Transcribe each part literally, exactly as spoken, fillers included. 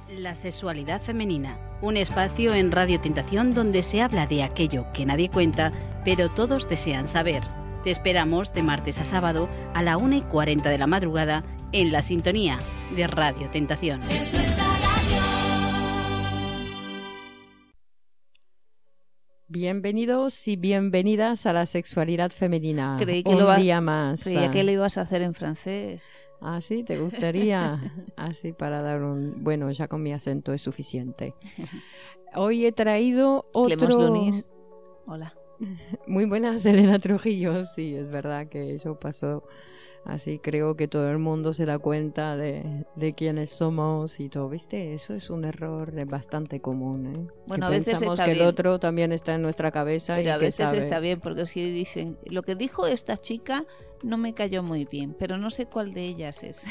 La sexualidad femenina, un espacio en Radio Tentación donde se habla de aquello que nadie cuenta, pero todos desean saber. Te esperamos de martes a sábado a la una y cuarenta de la madrugada en la sintonía de Radio Tentación. Bienvenidos y bienvenidas a la sexualidad femenina. Creí que un lo va... día más. Creía que lo ibas a hacer en francés. Ah, sí, ¿te gustaría? Así para dar un... Bueno, ya con mi acento es suficiente. Hoy he traído otro... Clemence Lunis. Hola. Muy buenas, Elena Trujillo. Sí, es verdad que eso pasó. Así creo que todo el mundo se da cuenta de, de quiénes somos y todo. ¿Viste? Eso es un error bastante común, ¿eh? Bueno, que a veces pensamos está que bien. El otro también está en nuestra cabeza. Pero y a que veces sabe. Está bien, porque si dicen, lo que dijo esta chica no me cayó muy bien, pero no sé cuál de ellas es.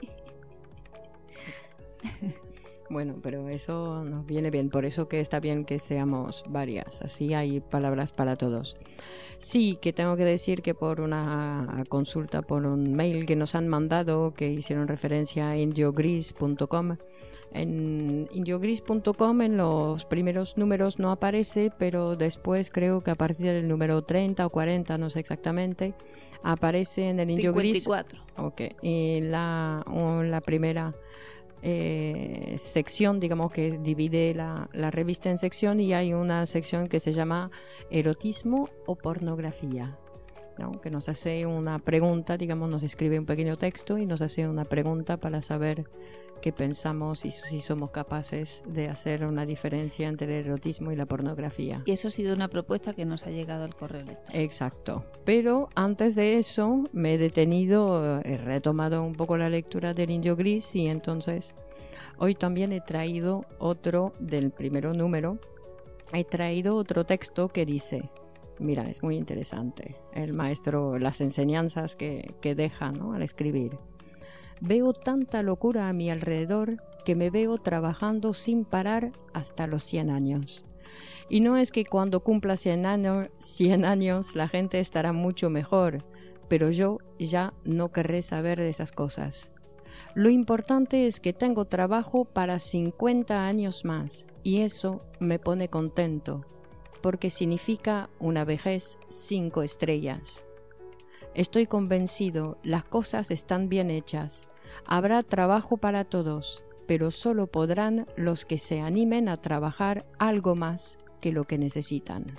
Bueno, pero eso nos viene bien, por eso que está bien que seamos varias, así hay palabras para todos. Sí, que tengo que decir que por una consulta, por un mail que nos han mandado, que hicieron referencia a indiogris punto com, en indiogris punto com en los primeros números no aparece, pero después creo que a partir del número treinta o cuarenta, no sé exactamente, aparece en el Indiogris. cincuenta y cuatro. Ok, y la, o la primera... Eh, sección, digamos que divide la, la revista en sección, y hay una sección que se llama erotismo o pornografía, ¿no? Que nos hace una pregunta, digamos, nos escribe un pequeño texto y nos hace una pregunta para saber qué pensamos y si somos capaces de hacer una diferencia entre el erotismo y la pornografía. Y eso ha sido una propuesta que nos ha llegado al correo electrónico. Exacto. Pero antes de eso me he detenido, he retomado un poco la lectura del Indio Gris, y entonces hoy también he traído otro del primero número. He traído otro texto que dice, mira, es muy interesante, el maestro, las enseñanzas que, que deja, ¿no?, al escribir. Veo tanta locura a mi alrededor que me veo trabajando sin parar hasta los cien años. Y no es que cuando cumpla cien años, cien años la gente estará mucho mejor, pero yo ya no querré saber de esas cosas. Lo importante es que tengo trabajo para cincuenta años más, y eso me pone contento, porque significa una vejez cinco estrellas. Estoy convencido, las cosas están bien hechas. Habrá trabajo para todos, pero solo podrán los que se animen a trabajar algo más que lo que necesitan.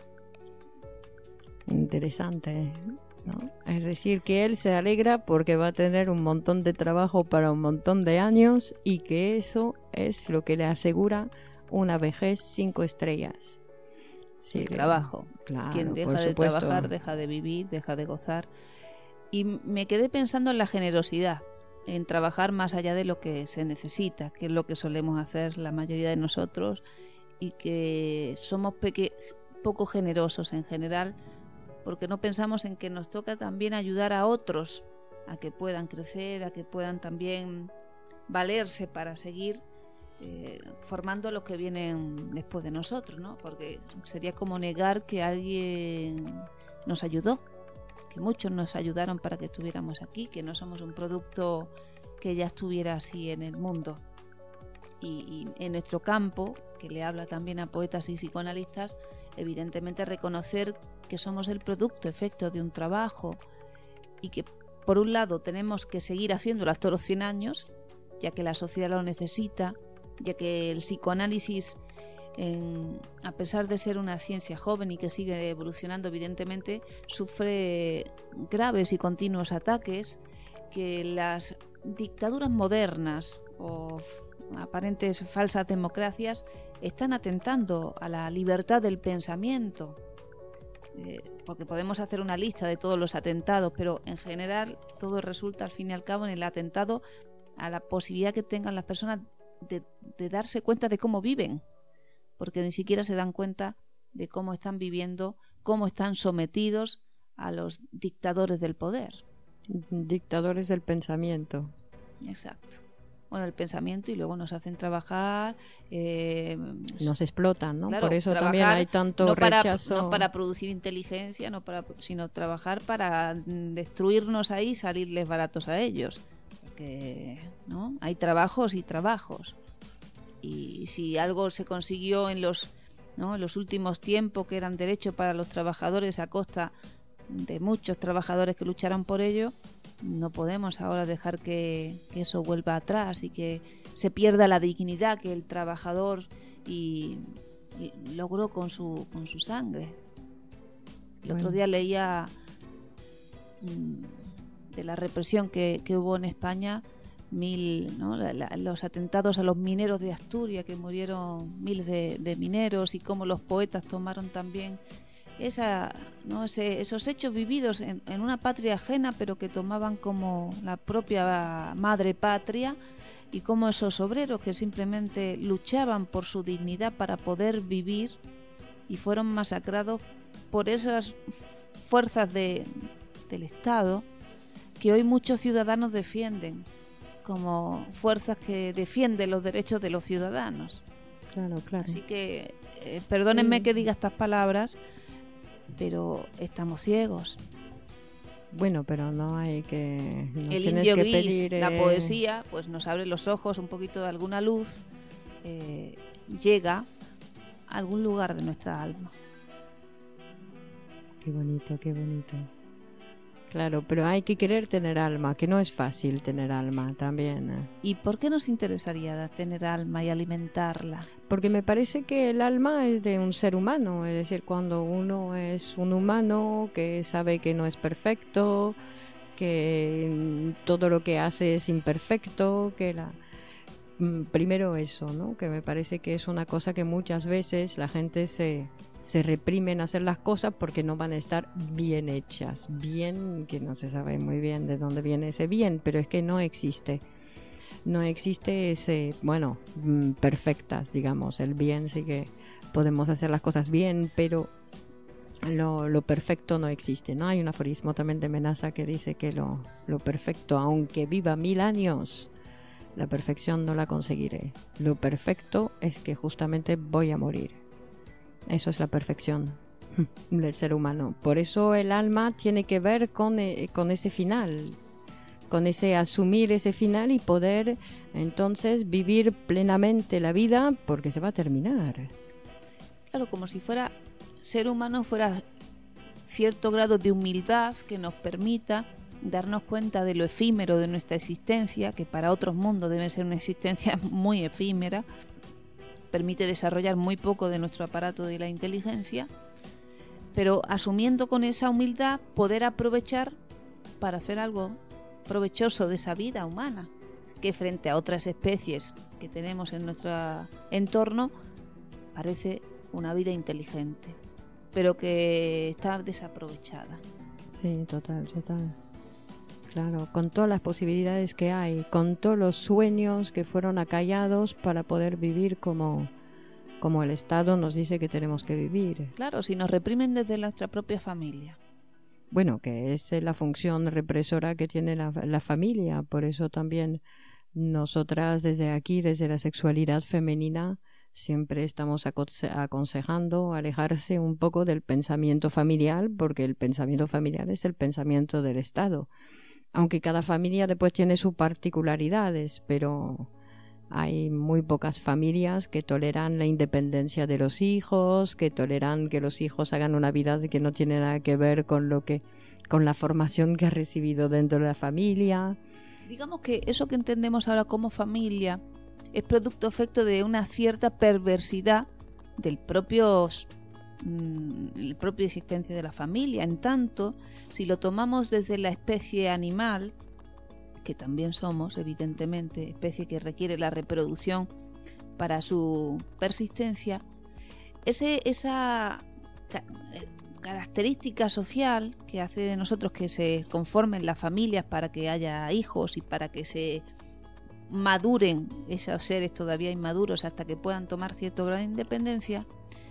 Interesante, ¿no? Es decir, que él se alegra porque va a tener un montón de trabajo para un montón de años, y que eso es lo que le asegura una vejez cinco estrellas. Sí, el trabajo. Claro, quien deja por de supuesto. trabajar, deja de vivir, deja de gozar. Y me quedé pensando en la generosidad, en trabajar más allá de lo que se necesita, que es lo que solemos hacer la mayoría de nosotros, y que somos peque- poco generosos en general, porque no pensamos en que nos toca también ayudar a otros a que puedan crecer, a que puedan también valerse para seguir eh, formando a los que vienen después de nosotros, ¿no? Porque sería como negar que alguien nos ayudó, que muchos nos ayudaron para que estuviéramos aquí, que no somos un producto que ya estuviera así en el mundo. Y, y en nuestro campo, que le habla también a poetas y psicoanalistas, evidentemente reconocer que somos el producto, efecto de un trabajo, y que por un lado tenemos que seguir haciéndolo hasta los cien años, ya que la sociedad lo necesita, ya que el psicoanálisis, en, a pesar de ser una ciencia joven y que sigue evolucionando, evidentemente sufre graves y continuos ataques, que las dictaduras modernas o aparentes falsas democracias están atentando a la libertad del pensamiento, eh, porque podemos hacer una lista de todos los atentados, pero en general todo resulta al fin y al cabo en el atentado a la posibilidad que tengan las personas de, de darse cuenta de cómo viven, porque ni siquiera se dan cuenta de cómo están viviendo, cómo están sometidos a los dictadores del poder. Dictadores del pensamiento. Exacto. Bueno, el pensamiento, y luego nos hacen trabajar. Eh, nos explotan, ¿no? Claro, por eso también hay tanto no para, rechazo. No para producir inteligencia, no para, sino trabajar para destruirnos ahí y salirles baratos a ellos. Porque, ¿no? Hay trabajos y trabajos. y si algo se consiguió en los, ¿no?, en los últimos tiempos, que eran derechos para los trabajadores a costa de muchos trabajadores que lucharon por ello, no podemos ahora dejar que, que eso vuelva atrás y que se pierda la dignidad que el trabajador y, y logró con su, con su sangre. El bueno. otro día leía mmm, de la represión que, que hubo en España, mil, ¿no?, la, la, los atentados a los mineros de Asturias, que murieron miles de, de mineros, y cómo los poetas tomaron también esa, ¿no?, ese, esos hechos vividos en, en una patria ajena, pero que tomaban como la propia madre patria, y cómo esos obreros que simplemente luchaban por su dignidad para poder vivir y fueron masacrados por esas fuerzas de, del Estado que hoy muchos ciudadanos defienden como fuerzas que defienden los derechos de los ciudadanos. Claro, claro. Así que eh, perdónenme sí. que diga estas palabras, pero estamos ciegos. Bueno, pero no hay que... No el indio que gris, pedir, eh... la poesía, pues nos abre los ojos, un poquito de alguna luz, eh, llega a algún lugar de nuestra alma. Qué bonito, qué bonito. Claro, pero hay que querer tener alma, que no es fácil tener alma también. ¿eh? ¿Y por qué nos interesaría tener alma y alimentarla? Porque me parece que el alma es de un ser humano, es decir, cuando uno es un humano que sabe que no es perfecto, que todo lo que hace es imperfecto, que la... Primero eso, ¿no? Que me parece que es una cosa que muchas veces la gente se... se reprimen a hacer las cosas porque no van a estar bien hechas, bien, que no se sabe muy bien de dónde viene ese bien, pero es que no existe, no existe ese, bueno, perfectas, digamos, el bien sí que podemos hacer las cosas bien, pero lo, lo perfecto no existe, ¿no? Hay un aforismo también de Menaza que dice que lo, lo perfecto, aunque viva mil años, la perfección no la conseguiré, lo perfecto es que justamente voy a morir. Eso es la perfección del ser humano. Por eso el alma tiene que ver con, eh, con ese final, con ese asumir ese final y poder entonces vivir plenamente la vida, porque se va a terminar. Claro, como si fuera ser humano fuera cierto grado de humildad que nos permita darnos cuenta de lo efímero de nuestra existencia, que para otros mundos debe ser una existencia muy efímera, permite desarrollar muy poco de nuestro aparato de la inteligencia, pero asumiendo con esa humildad poder aprovechar para hacer algo provechoso de esa vida humana, que frente a otras especies que tenemos en nuestro entorno parece una vida inteligente, pero que está desaprovechada. Sí, total, total. Claro, con todas las posibilidades que hay, con todos los sueños que fueron acallados para poder vivir como, como el Estado nos dice que tenemos que vivir. Claro, si nos reprimen desde nuestra propia familia. Bueno, que es la función represora que tiene la, la familia, por eso también nosotras desde aquí, desde la sexualidad femenina, siempre estamos aconse- aconsejando alejarse un poco del pensamiento familiar, porque el pensamiento familiar es el pensamiento del Estado. Aunque cada familia después tiene sus particularidades, pero hay muy pocas familias que toleran la independencia de los hijos, que toleran que los hijos hagan una vida que no tiene nada que ver con lo que, con la formación que ha recibido dentro de la familia. Digamos que eso que entendemos ahora como familia es producto efecto de una cierta perversidad del propio la propia existencia de la familia. En tanto, si lo tomamos desde la especie animal, que también somos, evidentemente, especie que requiere la reproducción para su persistencia, ese, esa ca- característica social que hace de nosotros que se conformen las familias para que haya hijos y para que se maduren esos seres todavía inmaduros hasta que puedan tomar cierto grado de independencia,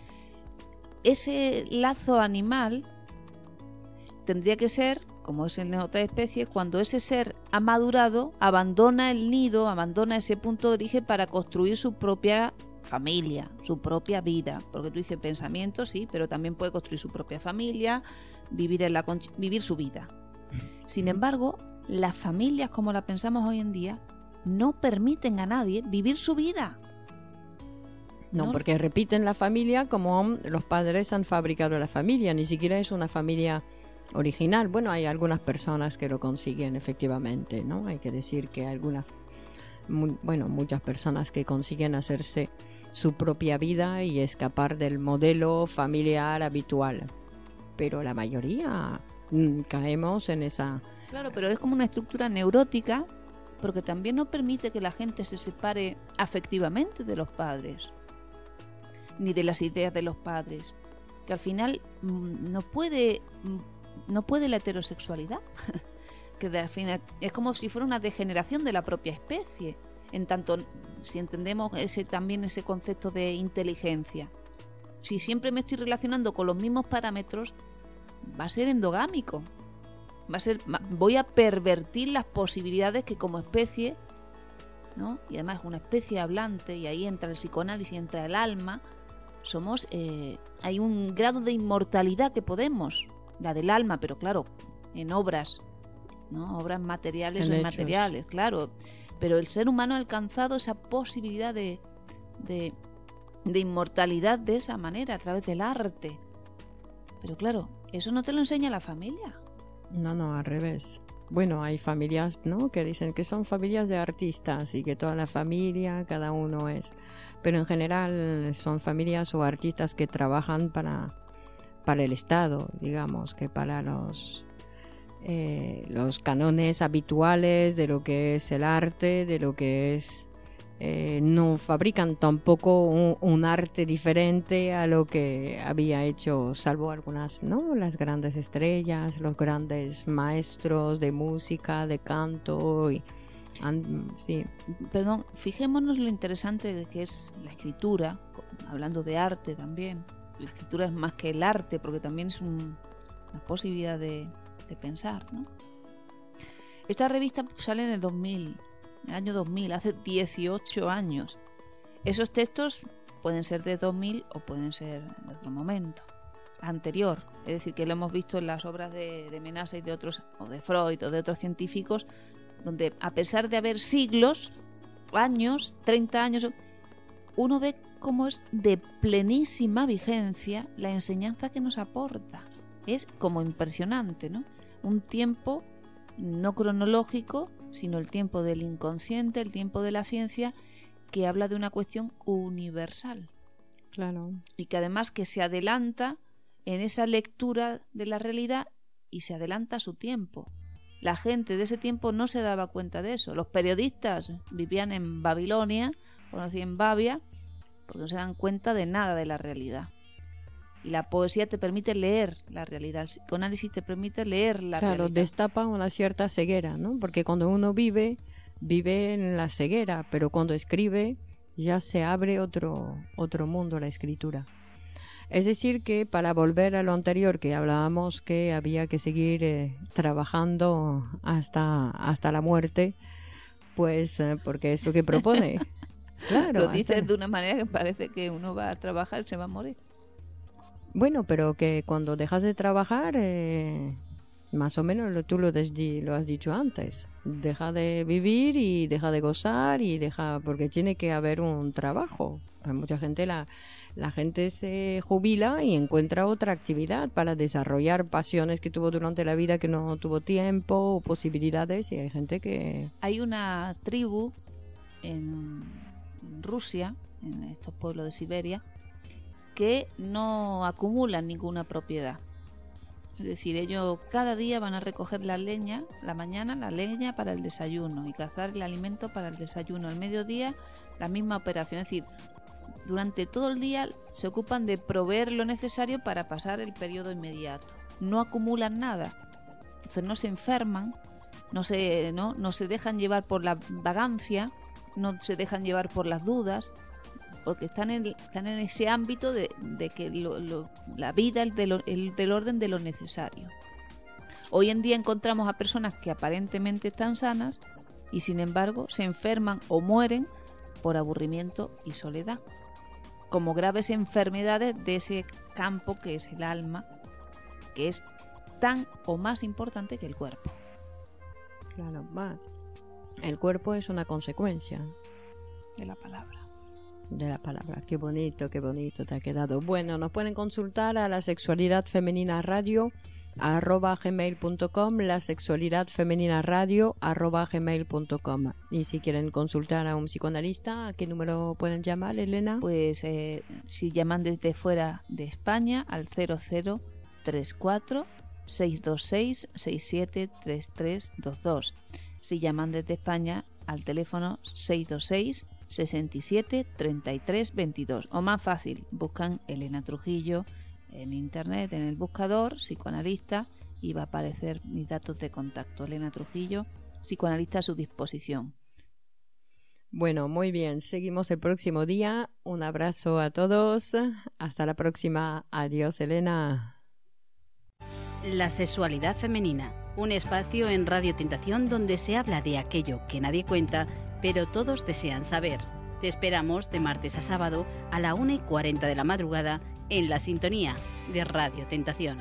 ese lazo animal tendría que ser, como es en otras especies, cuando ese ser ha madurado, abandona el nido, abandona ese punto de origen para construir su propia familia, su propia vida. Porque tú dices pensamiento, sí, pero también puede construir su propia familia, vivir, en la, vivir su vida. Sin embargo, las familias como las pensamos hoy en día no permiten a nadie vivir su vida. No, ¿no? porque repiten la familia como los padres han fabricado la familia, ni siquiera es una familia original. Bueno, hay algunas personas que lo consiguen efectivamente, ¿no? Hay que decir que hay algunas, muy, bueno, muchas personas que consiguen hacerse su propia vida y escapar del modelo familiar habitual. Pero la mayoría mmm, caemos en esa... Claro, pero es como una estructura neurótica, porque también no permite que la gente se separe afectivamente de los padres, ni de las ideas de los padres, que al final mmm, no puede mmm, no puede la heterosexualidad, que al final es como si fuera una degeneración de la propia especie, en tanto si entendemos ese también ese concepto de inteligencia. Si siempre me estoy relacionando con los mismos parámetros, va a ser endogámico. Va a ser, voy a pervertir las posibilidades que como especie, ¿no? Y además es una especie hablante, y ahí entra el psicoanálisis, entra el alma. Somos, eh, hay un grado de inmortalidad que podemos, la del alma, pero claro, en obras, ¿no? Obras materiales en o hechos. inmateriales, claro. Pero el ser humano ha alcanzado esa posibilidad de, de, de inmortalidad de esa manera, a través del arte. Pero claro, eso no te lo enseña la familia. No, no, al revés. Bueno, hay familias, ¿no?, que dicen que son familias de artistas y que toda la familia, cada uno es... Pero en general son familias o artistas que trabajan para, para el Estado, digamos, que para los, eh, los cánones habituales de lo que es el arte, de lo que es... Eh, no fabrican tampoco un, un arte diferente a lo que había hecho, salvo algunas, ¿no?, las grandes estrellas, los grandes maestros de música, de canto y and, sí. Perdón, fijémonos lo interesante de que es la escritura, hablando de arte también. La escritura es más que el arte, porque también es un, una posibilidad de, de pensar, ¿no? Esta revista sale en el dos mil. El año dos mil, hace dieciocho años. Esos textos pueden ser de dos mil o pueden ser de otro momento anterior, es decir, que lo hemos visto en las obras de, de Menasa y de otros, o de Freud o de otros científicos, donde a pesar de haber siglos, años, treinta años, uno ve cómo es de plenísima vigencia la enseñanza que nos aporta. Es como impresionante, ¿no? Un tiempo no cronológico, sino el tiempo del inconsciente, el tiempo de la ciencia, que habla de una cuestión universal. Claro. Y que además que se adelanta en esa lectura de la realidad y se adelanta a su tiempo. La gente de ese tiempo no se daba cuenta de eso. Los periodistas vivían en Babilonia, conocían Babia, porque no se dan cuenta de nada de la realidad. Y la poesía te permite leer la realidad, el psicoanálisis te permite leer la claro, realidad. Claro, destapa una cierta ceguera, ¿no? Porque cuando uno vive, vive en la ceguera, pero cuando escribe ya se abre otro, otro mundo, la escritura. Es decir que, para volver a lo anterior que hablábamos, que había que seguir eh, trabajando hasta, hasta la muerte, pues eh, porque es lo que propone. Claro, lo dices hasta... de una manera que parece que uno va a trabajar y se va a morir. Bueno, pero que cuando dejas de trabajar, eh, más o menos lo, tú lo, desdi, lo has dicho antes, deja de vivir y deja de gozar y deja, porque tiene que haber un trabajo. Hay mucha gente, la, la gente se jubila y encuentra otra actividad para desarrollar pasiones que tuvo durante la vida que no tuvo tiempo o posibilidades, y hay gente que... Hay una tribu en Rusia, en estos pueblos de Siberia, que no acumulan ninguna propiedad. Es decir, ellos cada día van a recoger la leña, la mañana la leña para el desayuno y cazar el alimento para el desayuno. Al mediodía la misma operación. Es decir, durante todo el día se ocupan de proveer lo necesario para pasar el periodo inmediato. No acumulan nada. Entonces no se enferman, no se, no, no se dejan llevar por la vagancia, no se dejan llevar por las dudas, porque están en, están en ese ámbito de, de que lo, lo, la vida es del, el, del orden de lo necesario. Hoy en día encontramos a personas que aparentemente están sanas y sin embargo se enferman o mueren por aburrimiento y soledad, como graves enfermedades de ese campo que es el alma, que es tan o más importante que el cuerpo. Claro, va. El cuerpo es una consecuencia de la palabra. de la palabra. Qué bonito, qué bonito te ha quedado. Bueno, nos pueden consultar a la sexualidad femenina radio arroba gmail punto com, la sexualidad femenina radio arroba gmail punto com. Y si quieren consultar a un psicoanalista, ¿a qué número pueden llamar, Elena? Pues eh, si llaman desde fuera de España al cero cero tres cuatro seis dos seis seis siete tres tres dos dos. Si llaman desde España al teléfono seis dos seis sesenta y siete treinta y tres veintidós. O más fácil, buscan Elena Trujillo en internet, en el buscador, psicoanalista, y va a aparecer mis datos de contacto. Elena Trujillo, psicoanalista a su disposición. Bueno, muy bien. Seguimos el próximo día. Un abrazo a todos. Hasta la próxima. Adiós, Elena. La sexualidad femenina. Un espacio en Radio Tentación donde se habla de aquello que nadie cuenta, pero todos desean saber. Te esperamos de martes a sábado a la una y cuarenta de la madrugada en la sintonía de Radio Tentación.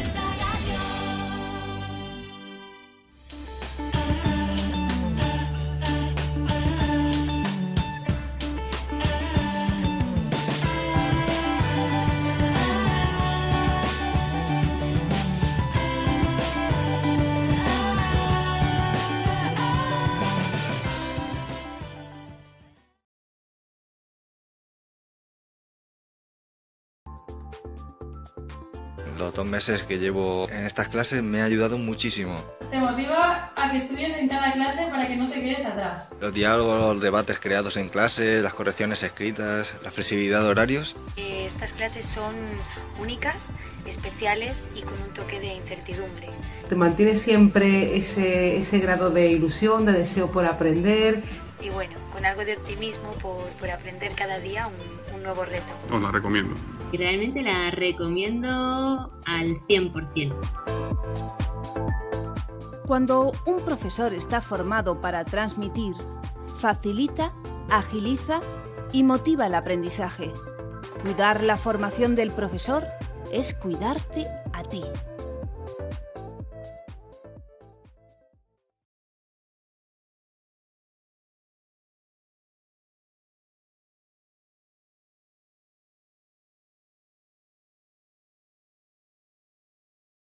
Los dos meses que llevo en estas clases me ha ayudado muchísimo. Te motiva a que estudies en cada clase para que no te quedes atrás. Los diálogos, los debates creados en clase, las correcciones escritas, la flexibilidad de horarios. Estas clases son únicas, especiales y con un toque de incertidumbre. Te mantiene siempre ese, ese grado de ilusión, de deseo por aprender. Y bueno, con algo de optimismo por, por aprender cada día un, un nuevo reto. Os la recomiendo. Y realmente la recomiendo al cien por ciento. Cuando un profesor está formado para transmitir, facilita, agiliza y motiva el aprendizaje. Cuidar la formación del profesor es cuidarte a ti.